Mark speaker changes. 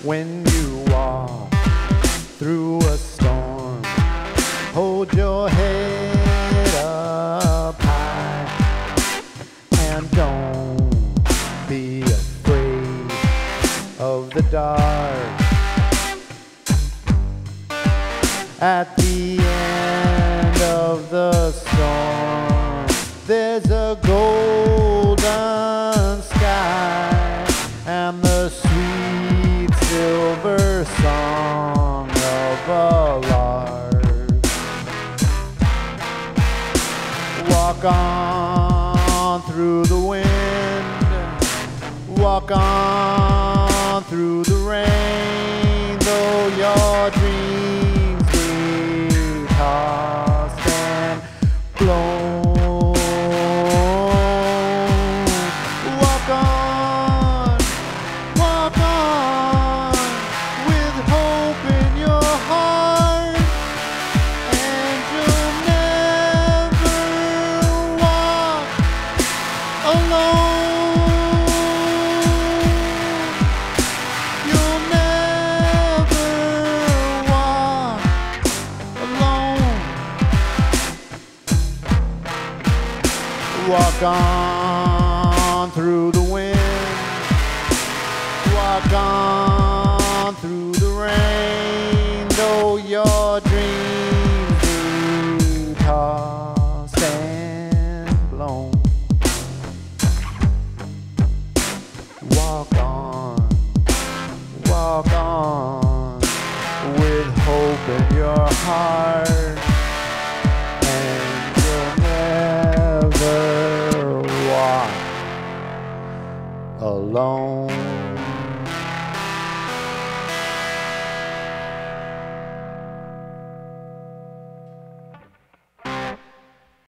Speaker 1: when you walk through a storm. Hold your head up high and don't be afraid of the dark. At the end of the storm, there's a golden sky and the sweet silver song of a lark. Walk on through the wind, walk on through the rain, though your dreams be tossed and blown. Walk on with hope in your heart, and you'll never walk alone. You'll never walk alone. Walk on through the wind, walk on through the rain, though your dreams be tossed and blown. Walk on with hope in your heart, and you'll never walk alone.